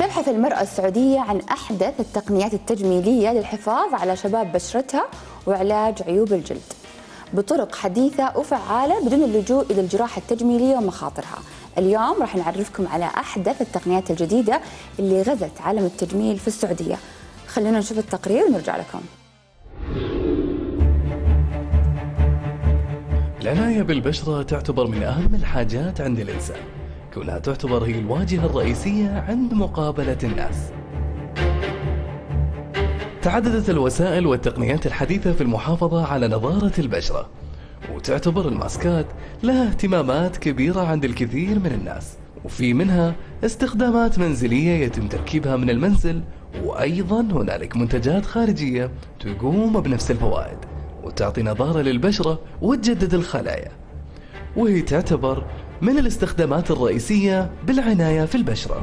تبحث المرأة السعودية عن أحدث التقنيات التجميلية للحفاظ على شباب بشرتها وعلاج عيوب الجلد بطرق حديثة وفعالة بدون اللجوء إلى الجراحة التجميلية ومخاطرها. اليوم راح نعرفكم على أحدث التقنيات الجديدة اللي غزت عالم التجميل في السعودية. خلونا نشوف التقرير ونرجع لكم. العناية بالبشرة تعتبر من أهم الحاجات عند الإنسان، كونها تعتبر هي الواجهة الرئيسية عند مقابلة الناس. تعددت الوسائل والتقنيات الحديثة في المحافظة على نضارة البشرة، وتعتبر الماسكات لها اهتمامات كبيرة عند الكثير من الناس، وفي منها استخدامات منزلية يتم تركيبها من المنزل، وأيضا هنالك منتجات خارجية تقوم بنفس الفوائد وتعطي نضارة للبشرة وتجدد الخلايا، وهي تعتبر من الاستخدامات الرئيسية بالعناية في البشرة.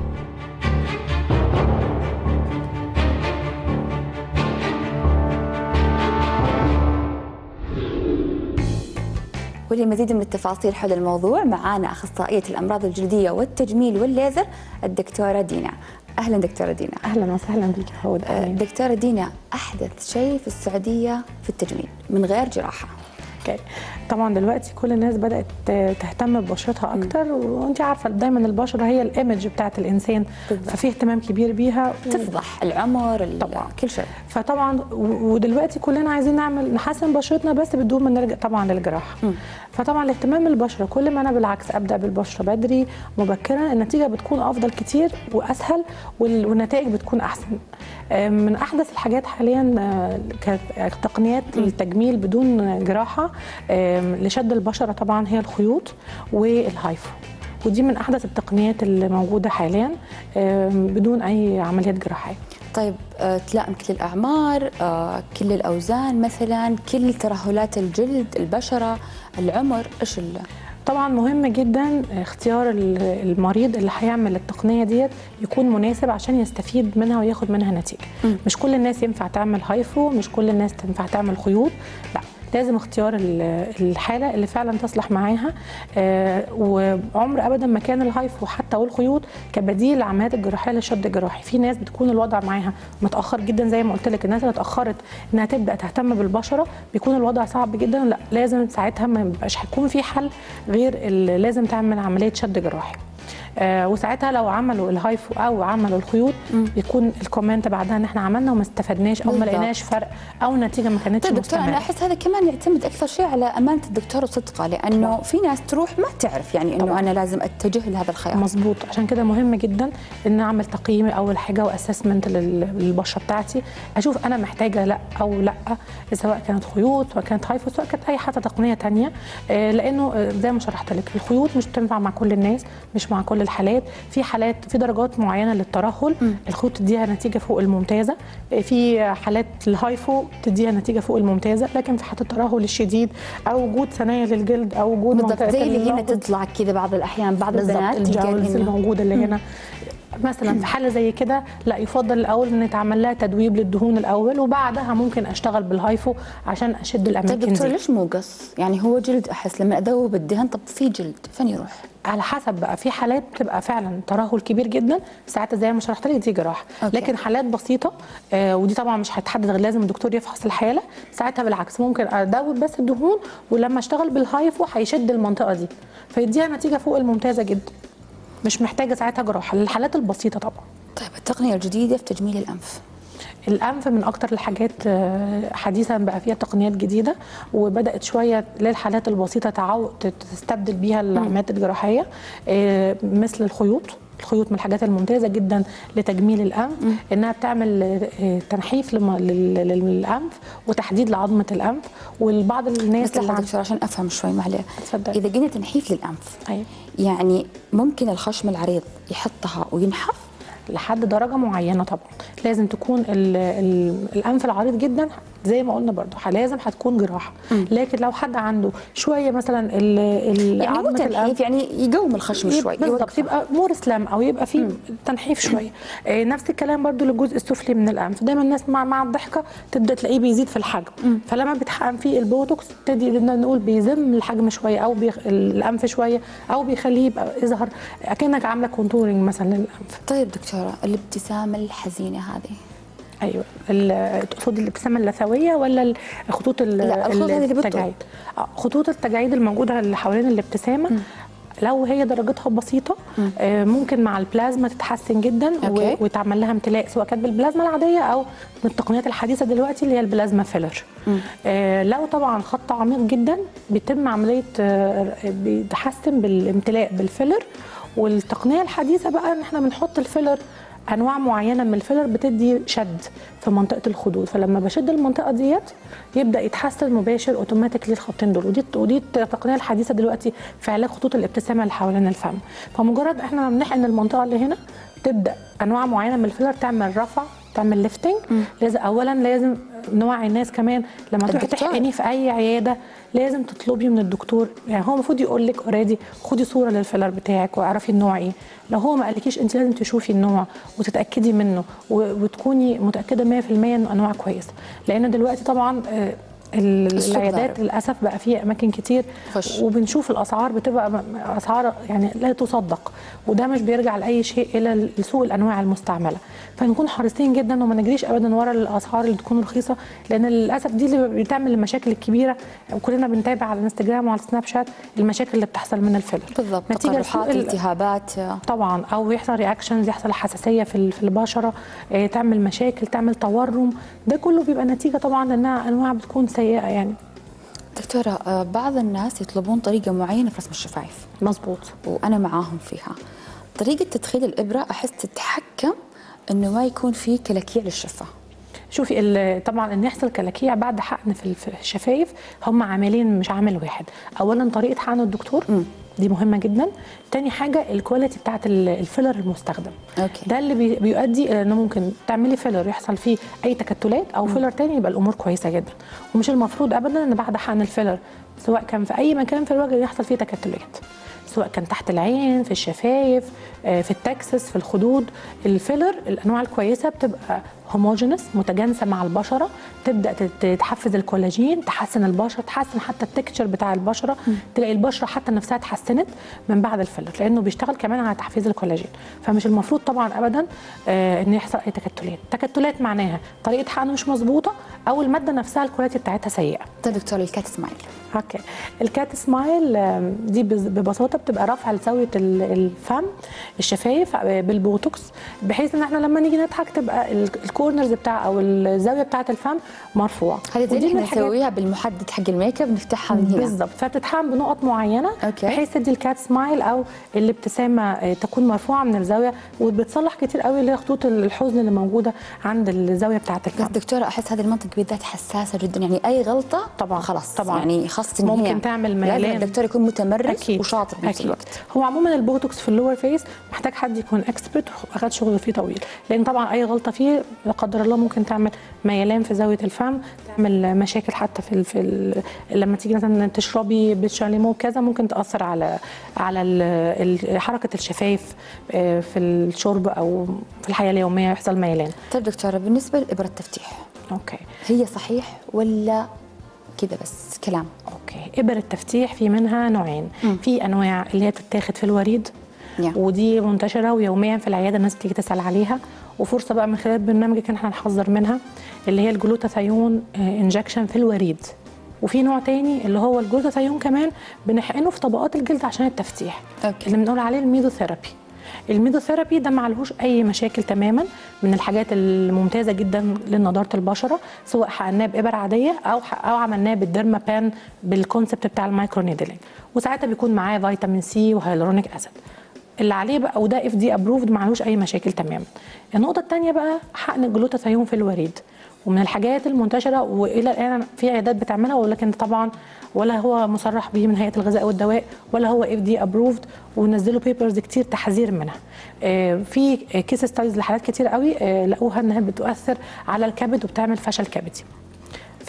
ولمزيد من التفاصيل حول الموضوع معانا أخصائية الأمراض الجلدية والتجميل والليزر الدكتورة دينا. أهلا دكتورة دينا. أهلا وسهلا بك هود. دكتورة دينا، أحدث شيء في السعودية في التجميل من غير جراحة. طبعا دلوقتي كل الناس بدأت تهتم ببشرتها أكتر، وأنت عارفة دايما البشرة هي الإيمج بتاعت الإنسان، ففي اهتمام كبير بيها تفضح العمر طبعا كل شيء. فطبعا ودلوقتي كلنا عايزين نحسن بشرتنا بس بدون ما نرجع طبعا للجراحة. فطبعا الاهتمام بالبشرة كل ما أنا بالعكس أبدأ بالبشرة بدري مبكرا النتيجة بتكون أفضل كتير وأسهل والنتائج بتكون أحسن. من أحدث الحاجات حاليا كتقنيات التجميل بدون جراحة لشد البشرة طبعا هي الخيوط والهايفو، ودي من أحدث التقنيات اللي موجودة حاليا بدون أي عمليات جراحية. طيب تلائم كل الأعمار، كل الأوزان مثلا، كل ترهلات الجلد، البشرة، العمر، إيش طبعا مهم جدا اختيار المريض اللي هيعمل التقنيه ديت يكون مناسب عشان يستفيد منها وياخد منها نتيجه. مش كل الناس ينفع تعمل هايفو، مش كل الناس تنفع تعمل خيوط، لا لازم اختيار الحاله اللي فعلا تصلح معاها. وعمر ابدا ما كان الهايفو حتى والخيوط كبديل للعمليات الجراحيه للشد الجراحي. في ناس بتكون الوضع معاها متاخر جدا زي ما قلت لك، الناس اللي اتاخرت انها تبدا تهتم بالبشره بيكون الوضع صعب جدا، لا لازم ساعتها ما يبقاش هيكون في حل غير اللي لازم تعمل عمليه شد جراحي. وساعتها لو عملوا الهايفو او عملوا الخيوط بيكون الكومنت بعدها ان احنا عملنا وما استفدناش او ما لقيناش فرق او النتيجه ما كانتش طيب مستمره. دكتور، انا احس هذا كمان يعتمد اكثر شيء على امانه الدكتور وصدقه، لانه في ناس تروح ما تعرف يعني انه انا لازم اتجه لهذا الخيار. مظبوط، عشان كده مهم جدا ان اعمل تقييم اول حاجه واسسمنت للبشره بتاعتي، اشوف انا محتاجه لا او لا، سواء كانت خيوط سواء كانت هايفو سواء كانت اي حتى تقنيه ثانيه، لانه زي ما شرحت لك الخيوط مش بتنفع مع كل الناس، مش مع كل الحالات. في حالات في درجات معينه للترهل الخيوط تديها نتيجه فوق الممتازه، في حالات الهايفو تديها نتيجه فوق الممتازه، لكن في حالات الترهل الشديد او وجود ثنايا للجلد او وجود منطقه زي اللي هنا تطلع كذا بعض الاحيان بعض البنات الجاولز الموجوده اللي هنا مثلا، في حاله زي كده لا يفضل الاول ان يتعمل لها تدويب للدهون الاول وبعدها ممكن اشتغل بالهايفو عشان اشد الاماكن دي. طيب دكتور ليش مو قص؟ يعني هو جلد، احس لما ادوب الدهن طب في جلد فين يروح؟ على حسب بقى، في حالات بتبقى فعلا ترهل كبير جدا ساعتها زي ما شرحت لك دي جراحه، لكن حالات بسيطه ودي طبعا مش هتحدد غير لازم الدكتور يفحص الحاله، ساعتها بالعكس ممكن ادوب بس الدهون ولما اشتغل بالهايفو هيشد المنطقه دي فيديها نتيجه فوق الممتازه جدا، مش محتاجه ساعتها جراحه للحالات البسيطه طبعا. طيب التقنيه الجديده في تجميل الانف؟ الانف من اكتر الحاجات حديثا بقى فيها تقنيات جديده وبدات شويه للحالات البسيطه تستبدل بيها العمليات الجراحيه، مثل الخيوط من الحاجات الممتازه جدا لتجميل الانف، انها بتعمل تنحيف للانف وتحديد لعظمه الانف. والبعض الناس اللي دكتور عشان افهم شوي معلش، اذا قلنا تنحيف للانف أيوة. يعني ممكن الخشم العريض يحطها وينحف لحد درجه معينه، طبعا لازم تكون الانف العريض جدا زي ما قلنا برضو لازم هتكون جراحه. لكن لو حد عنده شويه مثلا يعني مو تنحيف، يعني يقوم الخشم شوي بالضبط، يبقى مور سلام او يبقى فيه تنحيف شويه. نفس الكلام برضو للجزء السفلي من الانف، دايما الناس مع الضحكه تبدا تلاقيه بيزيد في الحجم. فلما بيتحقن فيه البوتوكس تبتدي نقول بيزم الحجم شويه او الانف شويه، او بيخليه يبقى يظهر اكنك عامله كونتورنج مثلا للانف. طيب دكتوره، الابتسامه الحزينه هذه، ايوه تقصد الابتسامه اللثويه ولا خطوط التجاعيد؟ خطوط التجاعيد الموجوده اللي حوالين الابتسامه لو هي درجتها بسيطه ممكن مع البلازما تتحسن جدا ويتعمل لها امتلاء، سواء كانت بالبلازما العاديه او من التقنيات الحديثه دلوقتي اللي هي البلازما فيلر. لو طبعا خط عميق جدا بيتم عمليه بيتحسن بالامتلاء بالفيلر. والتقنيه الحديثه بقى ان احنا بنحط الفيلر، انواع معينه من الفيلر بتدي شد في منطقه الخدود، فلما بشد المنطقه ديت يبدا يتحسن مباشر اوتوماتيكلي الخطين دول. ودي التقنيه الحديثه دلوقتي في علاج خطوط الابتسامه اللي حوالين الفم. فمجرد احنا بنحقن المنطقه اللي هنا تبدا انواع معينه من الفيلر تعمل رفع، تعمل ليفتنج. لازم نوعي الناس كمان لما تروحي تحقني في اي عياده لازم تطلبي من الدكتور، يعني هو المفروض يقول لك اوريدي خدي صوره للفيلر بتاعك واعرفي النوع ايه. لو هو ما قالكيش انت لازم تشوفي النوع وتتاكدي منه وتكوني متاكده 100% انه انواع كويسه، لان دلوقتي طبعا العيادات للاسف بقى فيها اماكن كتير وبنشوف الاسعار بتبقى اسعار يعني لا تصدق، وده مش بيرجع لاي شيء الا لسوق الانواع المستعمله. فنكون حريصين جدا وما نجريش ابدا ورا الاسعار اللي تكون رخيصه، لان للاسف دي اللي بتعمل المشاكل الكبيره. وكلنا بنتابع على الانستجرام وعلى السناب شات المشاكل اللي بتحصل من الفيلر، بالضبط، تقرحات، التهابات طبعا، او يحصل رياكشنز، يحصل حساسيه في البشره، تعمل مشاكل، تعمل تورم. ده كله بيبقى نتيجه طبعا لانها انواع بتكون سيئه يعني. دكتوره، بعض الناس يطلبون طريقه معينه في رسم الشفايف. مظبوط، وانا معاهم فيها. طريقه تدخيل الابره احس تتحكم انه ما يكون في كلاكيع للشفه. شوفي طبعا ان يحصل كلاكيع بعد حقن في الشفايف هم عاملين مش عامل واحد. اولا طريقه حقن الدكتور دي مهمه جدا. تاني حاجه الكواليتي بتاعت الفيلر المستخدم. ده اللي بيؤدي الى انه ممكن تعملي فيلر يحصل فيه اي تكتلات، او فيلر تاني يبقى الامور كويسه جدا. ومش المفروض ابدا ان بعد حقن الفيلر سواء كان في اي مكان في الوجه يحصل فيه تكتلات، سواء كان تحت العين، في الشفايف، في التكسس، في الخدود. الفيلر الانواع الكويسه بتبقى هوموجينس، متجانسه مع البشره، تبدا تحفز الكولاجين، تحسن البشره، تحسن حتى التكتشر بتاع البشره. تلاقي البشره حتى نفسها اتحسنت من بعد الفيلر، لانه بيشتغل كمان على تحفيز الكولاجين. فمش المفروض طبعا ابدا ان يحصل اي تكتلات. تكتلات معناها طريقه حقن مش مظبوطه او الماده نفسها الكواليتي بتاعتها سيئه. طيب دكتور، الكات سمايل. اوكي، الكات سمايل دي ببساطه بتبقى رفع لزاويه الفم، الشفايف بالبوتوكس، بحيث ان احنا لما نيجي نضحك تبقى الكورنرز بتاع او الزاويه بتاعه الفم مرفوعه. هذه زي اللي نسويها بالمحدد حق الميك اب، نفتحها من هنا بالظبط، فبتتحقن بنقط معينه بحيث تدي الكات سمايل او الابتسامه تكون مرفوعه من الزاويه، وبتصلح كتير قوي اللي هي خطوط الحزن اللي موجوده عند الزاويه بتاعه الفم. بس دكتوره، احس هذه المنطقه بالذات حساسه جدا، يعني اي غلطه طبعا خلاص طبعا يعني خاصه ممكن تعمل ميلان. الدكتور يكون متمرس وشاطر بنفس الوقت. هو عموما البوتوكس في اللور فيس محتاج حد يكون اكسبرت واخد شغل فيه طويل، لان طبعا اي غلطه فيه لا قدر الله ممكن تعمل ميلان في زاويه الفم، تعمل مشاكل حتى لما تيجي مثلا تشربي بتشاليمو كذا ممكن تاثر على حركه الشفايف في الشرب او في الحياه اليوميه يحصل ميلان. طيب دكتوره، بالنسبه لابره التفتيح، اوكي، هي صحيح ولا كده بس كلام؟ اوكي، ابر التفتيح في منها نوعين. في انواع اللي هي بتتاخد في الوريد، ودي منتشره ويوميا في العياده الناس بتيجي تسال عليها، وفرصه بقى من خلال برنامجك ان احنا نحذر منها، اللي هي الجلوتاثيون انجكشن في الوريد. وفي نوع تاني اللي هو الجلوتاثيون كمان بنحقنه في طبقات الجلد عشان التفتيح، اللي بنقول عليه الميدوثيرابي. الميدوثيرابي ده ما عليهوش اي مشاكل تماما، من الحاجات الممتازه جدا لنضاره البشره، سواء حقناه بابر عاديه او عملناه بالديرما بان بالكونسبت بتاع المايكرو نيدلينج، وساعتها بيكون معاه فيتامين سي وهيالورونيك اسيد اللي عليه بقى، وده اف دي ابروفد ما عليهوش اي مشاكل تماما. النقطه الثانيه بقى حقن الجلوتاثيون في الوريد، ومن الحاجات المنتشره والى الان في عيادات بتعملها، ولكن طبعا ولا هو مصرح به من هيئه الغذاء والدواء ولا هو اف دي ابروفد، ونزلوا بيبرز كتير تحذير منها. في كيس ستاديز لحالات كتير قوي لقوها انها بتؤثر على الكبد وبتعمل فشل كبدي.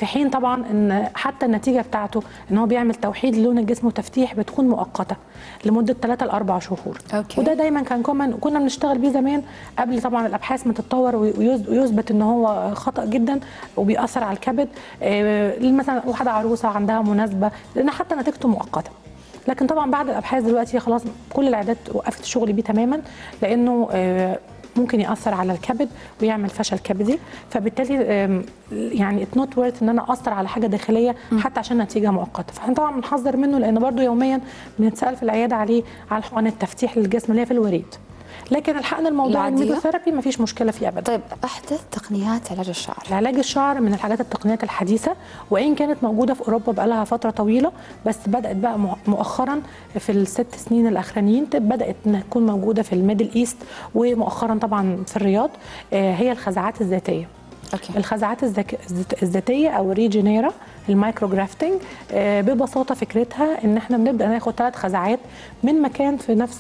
في حين طبعا ان حتى النتيجه بتاعته ان هو بيعمل توحيد لون الجسم وتفتيح بتكون مؤقته لمده 3 ل 4 شهور. وده دايما كان كنا بنشتغل بيه زمان قبل طبعا الابحاث ما تتطور ويثبت ان هو خطا جدا وبيأثر على الكبد. مثلا واحده عروسه عندها مناسبه، لان حتى نتيجته مؤقته. لكن طبعا بعد الابحاث دلوقتي خلاص كل العيادات وقفت الشغل بيه تماما، لانه ممكن ياثر على الكبد ويعمل فشل كبدي، فبالتالي يعني ات نوت وورث ان انا اثر على حاجه داخليه حتى عشان نتيجه مؤقته. فاحنا طبعا بنحذر منه، لان برضو يوميا بنتسال في العياده عليه على حقن التفتيح للجسم اللي هي في الوريد. لكن الحقن الموضوع الميدوثيرابي ما فيش مشكله فيه ابدا. طيب احدث تقنيات علاج الشعر؟ علاج الشعر من الحاجات التقنيات الحديثه، وان كانت موجوده في اوروبا بقى لها فتره طويله، بس بدات بقى مؤخرا في ال6 سنين الاخرانيين بدات انها تكون موجوده في الميدل ايست، ومؤخرا طبعا في الرياض. هي الخزعات الذاتيه. الخزعات الذاتيه او ريجينيرا المايكروجرافتنج. ببساطه فكرتها ان احنا بنبدا ناخد 3 خزعات من مكان في نفس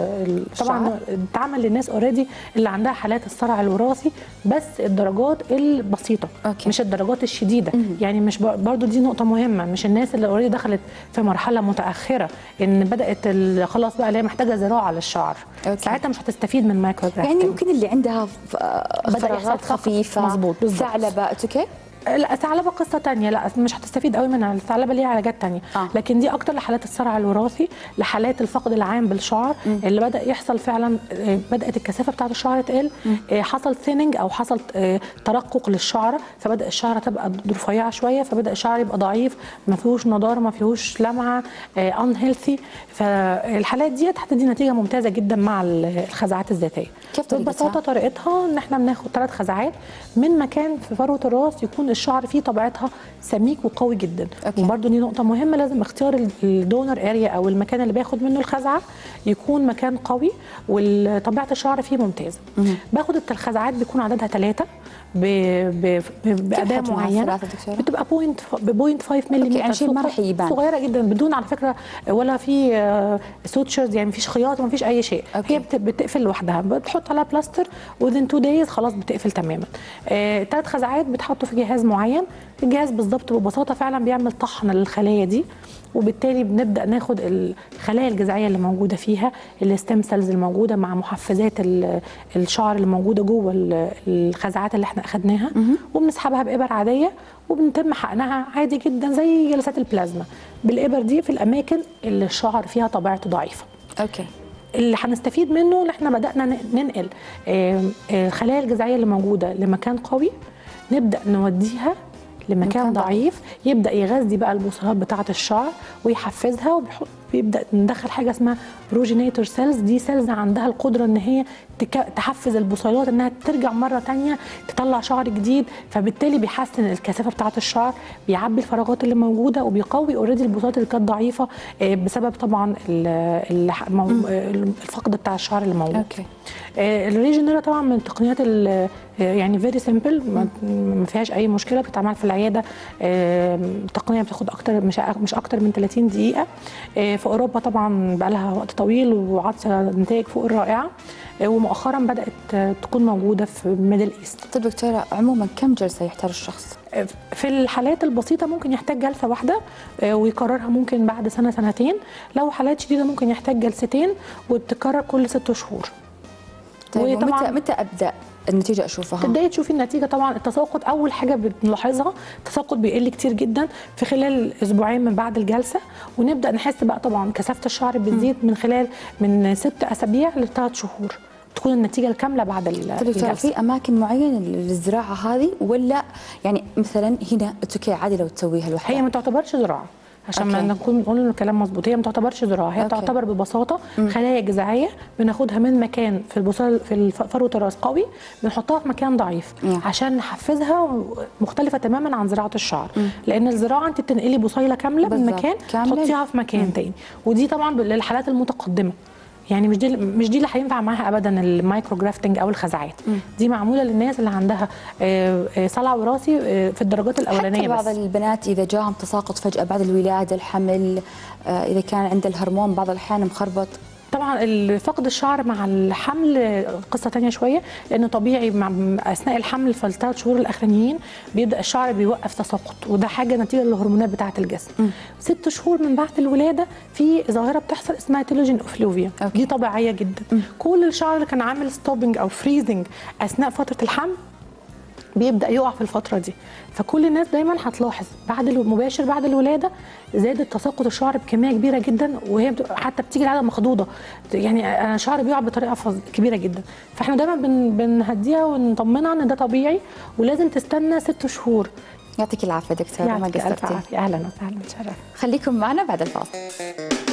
طبعا بتعمل للناس اوريدي اللي عندها حالات الصرع الوراثي، بس الدرجات البسيطه مش الدرجات الشديده. يعني مش برضو دي نقطه مهمه، مش الناس اللي اوريدي دخلت في مرحله متاخره ان بدات خلاص بقى اللي هي محتاجه زراعه للشعر، ساعتها مش هتستفيد من المايكروجرافتنج. يعني ممكن اللي عندها فراغات خفيفه، مظبوط، ثعلبه اوكي. لا ثعلبه قصه ثانيه، لا مش هتستفيد قوي منها، الثعلبه ليها علاجات ثانيه. لكن دي اكتر لحالات الصرع الوراثي، لحالات الفقد العام بالشعر اللي بدا يحصل فعلا، بدات الكثافه بتاعه الشعر تقل، حصل ثيننج او حصل ترقق للشعره، فبدا الشعره تبقى رفيعه شويه، فبدا الشعر يبقى ضعيف، ما فيهوش نضاره، ما فيهوش لمعه، ان هيلثي. فالحالات دي هتدي نتيجه ممتازه جدا مع الخزعات الذاتيه. كيف ببساطه طريقتها ان احنا بناخد 3 خزعات من مكان في فروه الراس يكون الشعر فيه طبيعتها سميك وقوي جدا. وبرده دي نقطه مهمه، لازم اختيار الدونر اريا او المكان اللي باخد منه الخزعه يكون مكان قوي وطبيعه الشعر فيه ممتازه. باخد الخزعات بيكون عددها 3 باداه معينه، بتبقى 0.5 ملم، يعني شيء ما راح يبان، صغيره جدا بدون على فكره ولا في سوتشرز، يعني مفيش خياط ومفيش اي شيء. هي بتقفل لوحدها، بتحط عليها بلاستر within 2 days خلاص بتقفل تماما. 3 خزعات بتحطوا في جهاز معين، الجهاز بالظبط ببساطه فعلا بيعمل طحن للخلايا دي، وبالتالي بنبدا ناخد الخلايا الجذعيه اللي موجوده فيها، الستيم سيلز الموجوده مع محفزات الشعر اللي موجوده جوه الخزعات اللي احنا اخدناها، وبنسحبها بابر عاديه، وبنتم حقنها عادي جدا زي جلسات البلازما بالابر دي في الاماكن اللي الشعر فيها طبيعته ضعيفه. اللي هنستفيد منه ان احنا بدانا ننقل الخلايا الجذعيه اللي موجوده لمكان قوي، نبدا نوديها لمكان ضعيف، يبدا يغذي بقى البصيلات بتاعه الشعر ويحفزها، وبيبدا ندخل حاجه اسمها بروجينيتور سيلز. دي سيلز عندها القدره ان هي تحفز البصيلات انها ترجع مره ثانيه تطلع شعر جديد، فبالتالي بيحسن الكثافه بتاعه الشعر، بيعبي الفراغات اللي موجوده، وبيقوي اوريدي البصيلات اللي كانت ضعيفه بسبب طبعا الفقد بتاع الشعر اللي موجود. الريجنرا طبعا من التقنيات يعني فيري سيمبل، ما فيهاش اي مشكله، بتتعمل في العياده. تقنيه بتاخد اكتر مش اكتر من 30 دقيقه. في اوروبا طبعا بقى لها وقت طويل وعطى نتائج فوق الرائعه، ومؤخرا بدات تكون موجوده في ميدل ايست. طيب دكتوره، عموما كم جلسه يحتاج الشخص؟ في الحالات البسيطه ممكن يحتاج جلسه واحده ويكررها ممكن بعد سنه سنتين، لو حالات شديده ممكن يحتاج جلستين وبتكرر كل 6 شهور. طيب متى ابدا النتيجه اشوفها؟ تبداي تشوفي النتيجه. طبعا التساقط اول حاجه بنلاحظها، التساقط بيقل كتير جدا في خلال اسبوعين من بعد الجلسه، ونبدا نحس بقى طبعا كثافه الشعر بتزيد من 6 اسابيع ل3 شهور، تكون النتيجه الكامله بعد الجلسه. في اماكن معينه للزراعه هذه، ولا يعني مثلا هنا اوكي عادي لو تسويها لوحدها؟ هي ما تعتبرش زراعه عشان ما نكون نقول الكلام مظبوط، هي ما تعتبرش زراعه، هي تعتبر ببساطه خلايا جذعيه بناخدها من مكان في فروه الراس قوي، بنحطها في مكان ضعيف عشان نحفزها، مختلفه تماما عن زراعه الشعر. لان الزراعه انت بتنقلي بصيله كامله من مكان تحطيها في مكان تاني، ودي طبعا للحالات المتقدمه، يعني مش دي اللي هينفع معاها ابدا المايكروجرافتنج او الخزعات. دي معموله للناس اللي عندها صلع وراثي في الدرجات الاولانيه. حتى بعض البنات اذا جاهم تساقط فجاه بعد الولاده، الحمل، اذا كان عند الهرمون بعض الاحيان مخربط. طبعا فقد الشعر مع الحمل قصه تانية شويه، لان طبيعي مع اثناء الحمل في ال3 شهور الاخرانيين بيبدا الشعر بيوقف تساقط، وده حاجه نتيجه للهرمونات بتاعه الجسم. 6 شهور من بعد الولاده في ظاهره بتحصل اسمها تيلوجين اوفلوفيا، دي طبيعيه جدا. كل الشعر اللي كان عامل ستوبنج او فريزنج اثناء فتره الحمل بيبدا يقع في الفتره دي. فكل الناس دايما هتلاحظ بعد المباشر بعد الولاده زاد تساقط الشعر بكميه كبيره جدا، وهي حتى بتيجي العاده مخضوضه، يعني انا شعري بيقع بطريقه كبيره جدا. فاحنا دايما بنهديها ونطمنها ان ده طبيعي ولازم تستنى 6 شهور. يعطيك العافيه دكتوره، ما قصرتي. اهلا وسهلا، تشرف. خليكم معنا بعد الفاصل.